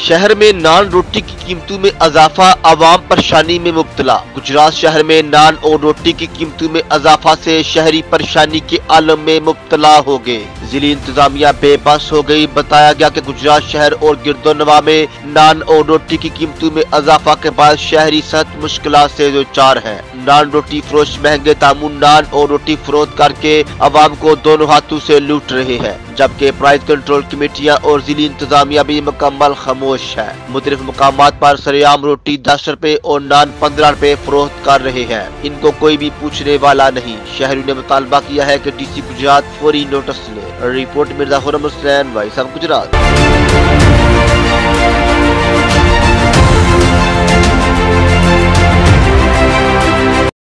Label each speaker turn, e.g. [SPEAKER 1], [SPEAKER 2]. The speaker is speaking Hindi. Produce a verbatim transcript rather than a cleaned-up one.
[SPEAKER 1] शहर में नान रोटी की कीमतों में इजाफा, आवाम परेशानी में मुब्तला। गुजरात शहर में नान और रोटी की कीमतों में इजाफा से शहरी परेशानी के आलम में मुब्तला हो गए। जिली इंतजामिया बेबस हो गई। बताया गया कि गुजरात शहर और गिरदोनवा में नान और रोटी की कीमतों में इजाफा के बाद शहरी सख्त मुश्किलात से दो चार है। नान रोटी फरोश महंगे दामों नान और रोटी फरोख्त करके अवाम को दोनों हाथों से लूट रहे हैं, जबकि प्राइस कंट्रोल कमेटियां और जिली इंतजामिया भी मुकम्मल खामोश है। मुख्तलिफ मकामात पर सरेआम रोटी दस रुपए और नान पंद्रह रुपए फरोख्त कर रहे हैं। इनको कोई भी पूछने वाला नहीं। शहरियों ने मुतालबा किया है कि डी सी गुजरात फौरी नोटिस ले। Report Mirza Khurram Hussain, voice of Gujarat.